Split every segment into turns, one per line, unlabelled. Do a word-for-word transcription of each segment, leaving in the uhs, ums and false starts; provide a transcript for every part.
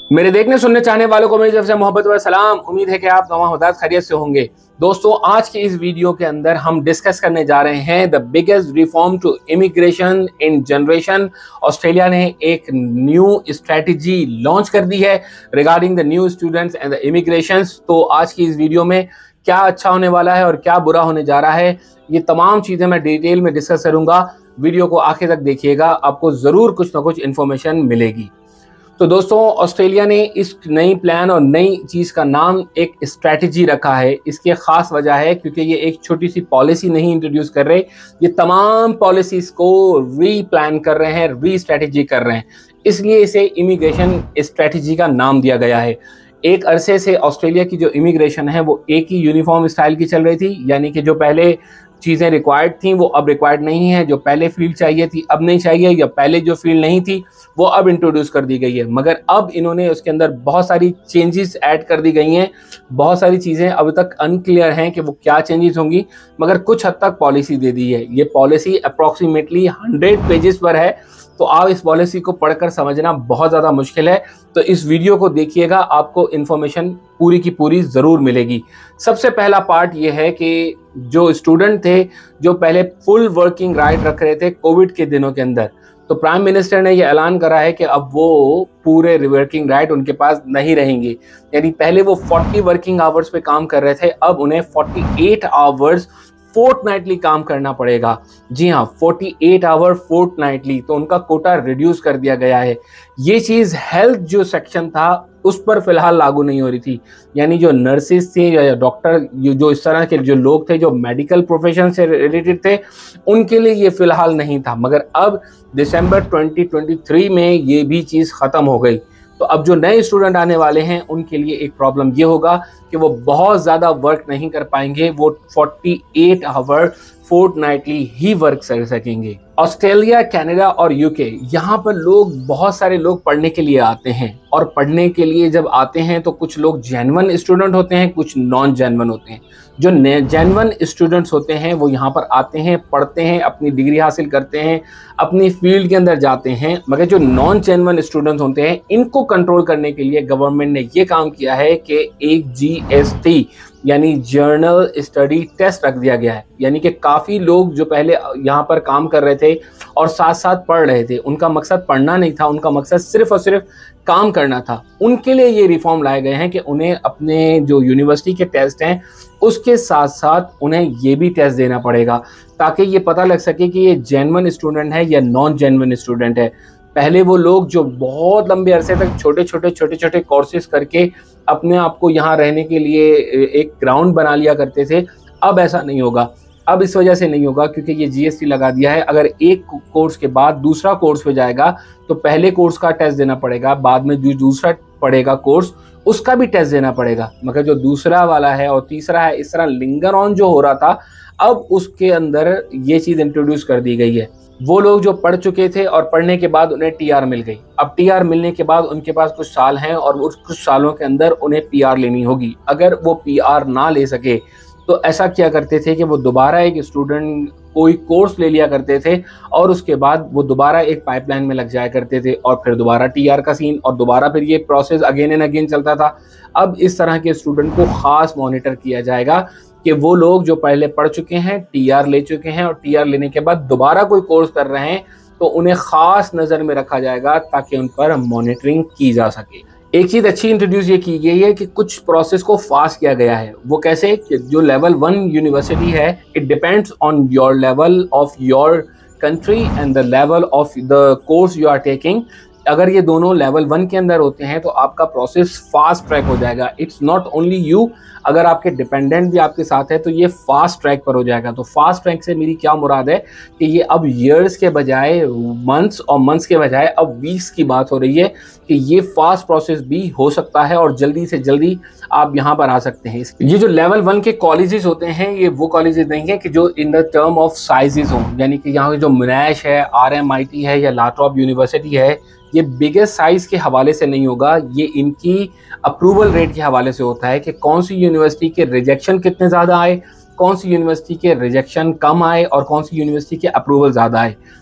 मेरे देखने सुनने चाहने वालों को मेरी तरफ से मोहब्बत व सलाम। उम्मीद है कि आप तमाम हदायत खैरियत से होंगे। दोस्तों, आज की इस वीडियो के अंदर हम डिस्कस करने जा रहे हैं the biggest reform to immigration in generation. Australia ने एक न्यू स्ट्रेटजी लॉन्च कर दी है regarding the new students and the immigrations. तो आज की इस वीडियो में क्या अच्छा होने वाला है और क्या बुरा होने जा रहा है, ये तमाम चीज़ें मैं डिटेल में डिस्कस करूंगा। वीडियो को आखिर तक देखिएगा, आपको ज़रूर कुछ ना कुछ इन्फॉर्मेशन मिलेगी। तो दोस्तों, ऑस्ट्रेलिया ने इस नई प्लान और नई चीज़ का नाम एक स्ट्रैटेजी रखा है। इसकी ख़ास वजह है क्योंकि ये एक छोटी सी पॉलिसी नहीं इंट्रोड्यूस कर रहे, ये तमाम पॉलिसीज़ को री प्लान कर रहे हैं, री स्ट्रैटेजी कर रहे हैं। इसलिए इसे इमिग्रेशन स्ट्रैटेजी का नाम दिया गया है। एक अरसे से ऑस्ट्रेलिया की जो इमिग्रेशन है वो एक ही यूनिफॉर्म स्टाइल की चल रही थी, यानी कि जो पहले चीज़ें रिक्वायर्ड थी वो अब रिक्वायर्ड नहीं है, जो पहले फील्ड चाहिए थी अब नहीं चाहिए, या पहले जो फील्ड नहीं थी वो अब इंट्रोड्यूस कर दी गई है। मगर अब इन्होंने उसके अंदर बहुत सारी चेंजेस ऐड कर दी गई हैं। बहुत सारी चीज़ें अभी तक अनक्लियर हैं कि वो क्या चेंजेस होंगी, मगर कुछ हद तक पॉलिसी दे दी है। ये पॉलिसी अप्रॉक्सीमेटली हंड्रेड पेजेस पर है, तो आप इस पॉलिसी को पढ़कर समझना बहुत ज़्यादा मुश्किल है। तो इस वीडियो को देखिएगा, आपको इन्फॉर्मेशन पूरी की पूरी ज़रूर मिलेगी। सबसे पहला पार्ट ये है कि जो स्टूडेंट थे जो पहले फुल वर्किंग राइट रख रहे थे कोविड के दिनों के अंदर, तो प्राइम मिनिस्टर ने ये ऐलान करा है कि अब वो पूरे वर्किंग राइट उनके पास नहीं रहेंगे। यानी पहले वो चालीस वर्किंग आवर्स पे काम कर रहे थे, अब उन्हें अड़तालीस आवर्स फोर्टनाइटली काम करना पड़ेगा। जी हाँ, अड़तालीस आवर फोर्टनाइटली, तो उनका कोटा रिड्यूस कर दिया गया है। ये चीज़ हेल्थ जो सेक्शन था उस पर फिलहाल लागू नहीं हो रही थी, यानी जो नर्सेस थे या डॉक्टर, जो इस तरह के जो लोग थे जो मेडिकल प्रोफेशन से रिलेटेड थे, उनके लिए ये फिलहाल नहीं था। मगर अब दिसंबर दो हज़ार तेईस में ये भी चीज़ ख़त्म हो गई। तो अब जो नए स्टूडेंट आने वाले हैं उनके लिए एक प्रॉब्लम ये होगा कि वो बहुत ज़्यादा वर्क नहीं कर पाएंगे, वो अड़तालीस आवर फोर्टनाइटली ही वर्क कर सकेंगे। ऑस्ट्रेलिया, कनाडा और यूके, यहाँ पर लोग, बहुत सारे लोग पढ़ने के लिए आते हैं, और पढ़ने के लिए जब आते हैं तो कुछ लोग जेन्युइन स्टूडेंट होते हैं, कुछ नॉन जेन्युइन होते हैं। जो जेन्युइन स्टूडेंट्स होते हैं वो यहाँ पर आते हैं, पढ़ते हैं, अपनी डिग्री हासिल करते हैं, अपनी फील्ड के अंदर जाते हैं। मगर जो नॉन जेन्युइन स्टूडेंट्स होते हैं, इनको कंट्रोल करने के लिए गवर्नमेंट ने ये काम किया है कि एक जी एस टी यानी जर्नल स्टडी टेस्ट रख दिया गया है। यानी कि काफ़ी लोग जो पहले यहाँ पर काम कर रहे थे और साथ साथ पढ़ रहे थे, उनका मकसद पढ़ना नहीं था, उनका मकसद सिर्फ और सिर्फ काम करना था। उनके लिए ये रिफॉर्म लाए गए हैं कि उन्हें अपने जो यूनिवर्सिटी के टेस्ट हैं उसके साथ साथ उन्हें ये भी टेस्ट देना पड़ेगा, ताकि ये पता लग सके कि ये जेन्युइन स्टूडेंट है या नॉन जेन्युइन स्टूडेंट है। पहले वो लोग जो बहुत लंबे अरसे तक छोटे छोटे छोटे छोटे कोर्सेज करके अपने आप को यहाँ रहने के लिए एक ग्राउंड बना लिया करते थे, अब ऐसा नहीं होगा। अब इस वजह से नहीं होगा क्योंकि ये जी एस टी लगा दिया है। अगर एक कोर्स के बाद दूसरा कोर्स पे जाएगा तो पहले कोर्स का टेस्ट देना पड़ेगा, बाद में जो दूसरा पढ़ेगा कोर्स उसका भी टेस्ट देना पड़ेगा। मगर जो दूसरा वाला है और तीसरा है, इस तरह लिंगर ऑन जो हो रहा था, अब उसके अंदर ये चीज़ इंट्रोड्यूस कर दी गई है। वो लोग जो पढ़ चुके थे और पढ़ने के बाद उन्हें टी आर मिल गई, अब टी आर मिलने के बाद उनके पास कुछ साल हैं और उस कुछ सालों के अंदर उन्हें पी आर लेनी होगी। अगर वो पी आर ना ले सके तो ऐसा क्या करते थे कि वो दोबारा एक स्टूडेंट कोई कोर्स ले लिया करते थे और उसके बाद वो दोबारा एक पाइपलाइन में लग जाया करते थे, और फिर दोबारा टी आर का सीन, और दोबारा फिर ये प्रोसेस अगेन एंड अगेन चलता था। अब इस तरह के स्टूडेंट को ख़ास मॉनिटर किया जाएगा कि वो लोग जो पहले पढ़ चुके हैं, टी आर ले चुके हैं, और टी आर लेने के बाद दोबारा कोई कोर्स कर रहे हैं, तो उन्हें ख़ास नज़र में रखा जाएगा ताकि उन पर मॉनिटरिंग की जा सके। एक चीज़ अच्छी इंट्रोड्यूस ये की गई है कि कुछ प्रोसेस को फास्ट किया गया है। वो कैसे कि जो लेवल वन यूनिवर्सिटी है, it depends on your level of your country and the level of the course you are taking. अगर ये दोनों लेवल वन के अंदर होते हैं तो आपका प्रोसेस फास्ट ट्रैक हो जाएगा। इट्स नॉट ओनली यू, अगर आपके डिपेंडेंट भी आपके साथ है तो ये फास्ट ट्रैक पर हो जाएगा। तो फास्ट ट्रैक से मेरी क्या मुराद है कि ये अब ईयर्स के बजाय मंथ्स, और मंथ्स के बजाय अब वीक्स की बात हो रही है कि ये फास्ट प्रोसेस भी हो सकता है और जल्दी से जल्दी आप यहाँ पर आ सकते हैं। ये जो लेवल वन के कॉलेजेस होते हैं, ये वो कॉलेजेस नहीं है कि जो in the term of sizes हों, यानी कि यहाँ जो मोनाश है, आर एम आई टी है या लाट्रॉप यूनिवर्सिटी है, ये बिगेस्ट साइज के हवाले से नहीं होगा, ये इनकी अप्रूवल रेट के हवाले से होता है कि कौन सी यूनिवर्सिटी के रिजेक्शन कितने ज़्यादा आए, कौन सी यूनिवर्सिटी के रिजेक्शन कम आए और कौन सी यूनिवर्सिटी के अप्रूवल ज़्यादा आए।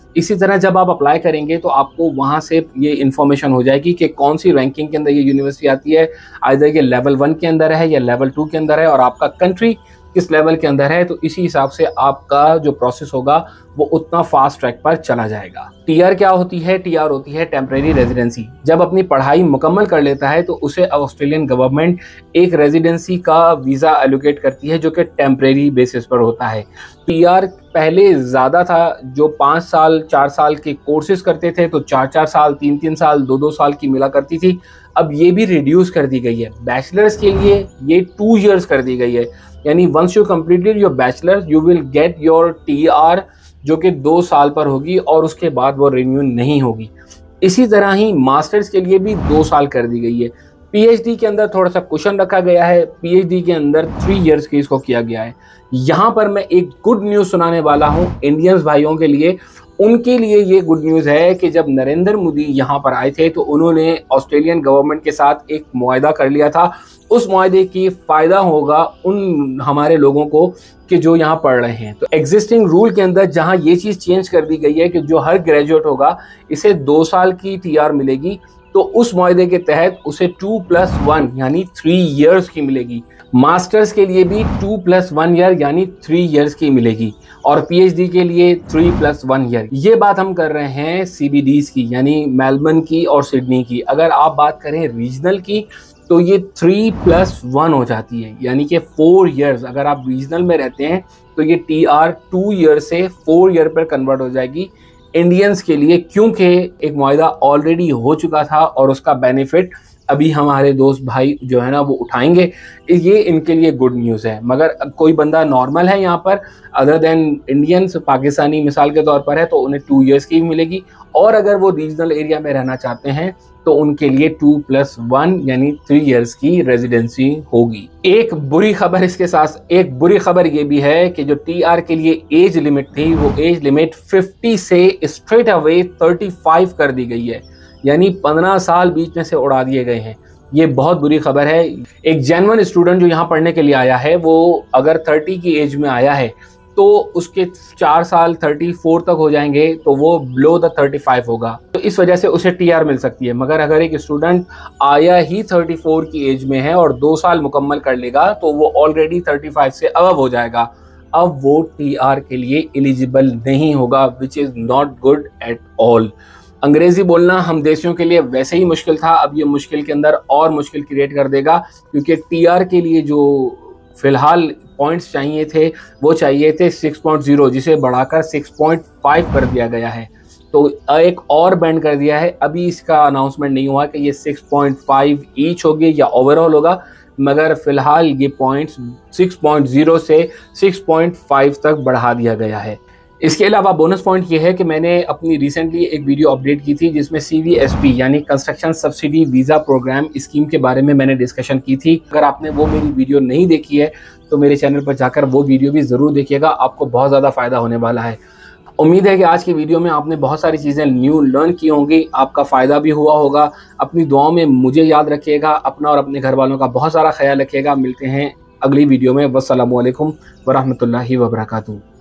इसी तरह जब आप अप्लाई करेंगे तो आपको वहाँ से ये इन्फॉर्मेशन हो जाएगी कि कौन सी रैंकिंग के अंदर ये यूनिवर्सिटी आती है, आइदर ये लेवल वन के अंदर है या लेवल टू के अंदर है, और आपका कंट्री किस लेवल के अंदर है। तो इसी हिसाब से आपका जो प्रोसेस होगा वो उतना फास्ट ट्रैक पर चला जाएगा। टीआर क्या होती है? टीआर होती है टेम्परेरी रेजिडेंसी। जब अपनी पढ़ाई मुकम्मल कर लेता है तो उसे ऑस्ट्रेलियन गवर्नमेंट एक रेजिडेंसी का वीज़ा एलोकेट करती है जो कि टेम्परेरी बेसिस पर होता है। टीआर पहले ज़्यादा था, जो पाँच साल चार साल के कोर्सेज करते थे तो चार चार साल तीन तीन साल दो दो साल की मिला करती थी। अब ये भी रिड्यूस कर दी गई है। बैचलर्स के लिए ये टू ईयर्स कर दी गई है, यानी once you completed your bachelors you will get your TR, जो कि दो साल पर होगी और उसके बाद वो रिन्यू नहीं होगी। इसी तरह ही मास्टर्स के लिए भी दो साल कर दी गई है। पीएचडी के अंदर थोड़ा सा क्वेश्चन रखा गया है, पीएचडी के अंदर थ्री इयर्स के इसको किया गया है। यहाँ पर मैं एक गुड न्यूज़ सुनाने वाला हूँ इंडियंस भाइयों के लिए। उनके लिए ये गुड न्यूज़ है कि जब नरेंद्र मोदी यहाँ पर आए थे तो उन्होंने ऑस्ट्रेलियन गवर्नमेंट के साथ एक मुआहदा कर लिया था। उस मुआहदे की फ़ायदा होगा उन हमारे लोगों को कि जो यहाँ पढ़ रहे हैं। तो एग्जिस्टिंग रूल के अंदर जहाँ ये चीज़ चेंज कर दी गई है कि जो हर ग्रेजुएट होगा इसे दो साल की टीआर मिलेगी, तो उस मुआहदे के तहत उसे टू प्लस वन यानी थ्री इयर्स की मिलेगी। मास्टर्स के लिए भी टू प्लस वन ईयर यानी थ्री इयर्स की मिलेगी, और पीएचडी के लिए थ्री प्लस वन ईयर। ये बात हम कर रहे हैं सीबीडीज की, यानी मेलबर्न की और सिडनी की। अगर आप बात करें रीजनल की तो ये थ्री प्लस वन हो जाती है, यानी कि फोर इयर्स। अगर आप रीजनल में रहते हैं तो ये टी आर टू ईयर से फोर ईयर पर कन्वर्ट हो जाएगी इंडियंस के लिए, क्योंकि एक मुआहदा ऑलरेडी हो चुका था और उसका बेनिफिट अभी हमारे दोस्त भाई जो है ना वो उठाएंगे। ये इनके लिए गुड न्यूज़ है। मगर कोई बंदा नॉर्मल है यहाँ पर अदर देन इंडियंस, पाकिस्तानी मिसाल के तौर पर है, तो उन्हें टू इयर्स की मिलेगी, और अगर वो रीजनल एरिया में रहना चाहते हैं तो उनके लिए टू प्लस वन यानी थ्री इयर्स की रेजिडेंसी होगी। एक बुरी खबर इसके साथ एक बुरी खबर ये भी है कि जो टीआर के लिए एज लिमिट थी वो एज लिमिट फिफ्टी से स्ट्रेट अवे थर्टी फाइव कर दी गई है, यानी पंद्रह साल बीच में से उड़ा दिए गए हैं। ये बहुत बुरी खबर है। एक जेन्युइन स्टूडेंट जो यहाँ पढ़ने के लिए आया है वो अगर थर्टी की एज में आया है तो उसके चार साल थर्टी फोर तक हो जाएंगे तो वो बिलो द थर्टी फाइव होगा, तो इस वजह से उसे टीआर मिल सकती है। मगर अगर एक स्टूडेंट आया ही थर्टी फोर की एज में है और दो साल मुकम्मल कर लेगा तो वो ऑलरेडी थर्टी फाइव से अबव हो जाएगा। अब वो टीआर के लिए एलिजिबल नहीं होगा, which is not good at all. अंग्रेजी बोलना हम देशियों के लिए वैसे ही मुश्किल था, अब ये मुश्किल के अंदर और मुश्किल क्रिएट कर देगा, क्योंकि टीआर के लिए जो फिलहाल पॉइंट्स चाहिए थे वो चाहिए थे सिक्स पॉइंट ज़ीरो, जिसे बढ़ाकर सिक्स पॉइंट फाइव कर दिया गया है। तो एक और बैंड कर दिया है। अभी इसका अनाउंसमेंट नहीं हुआ कि ये सिक्स पॉइंट फाइव ईच होगी या ओवरऑल होगा, मगर फिलहाल ये पॉइंट्स सिक्स पॉइंट ज़ीरो से सिक्स पॉइंट फाइव तक बढ़ा दिया गया है। इसके अलावा बोनस पॉइंट ये है कि मैंने अपनी रिसेंटली एक वीडियो अपडेट की थी जिसमें सीवीएसपी यानी construction subsidy visa program scheme के बारे में मैंने डिस्कशन की थी। अगर आपने वो मेरी वीडियो नहीं देखी है तो मेरे चैनल पर जाकर वो वीडियो भी ज़रूर देखिएगा, आपको बहुत ज़्यादा फ़ायदा होने वाला है। उम्मीद है कि आज की वीडियो में आपने बहुत सारी चीज़ें न्यू लर्न की होंगी, आपका फ़ायदा भी हुआ होगा। अपनी दुआओं में मुझे याद रखिएगा, अपना और अपने घर वालों का बहुत सारा ख्याल रखिएगा। मिलते हैं अगली वीडियो में। वस्सलामु अलैकुम वरहमतुल्लाहि वबरकातुहू।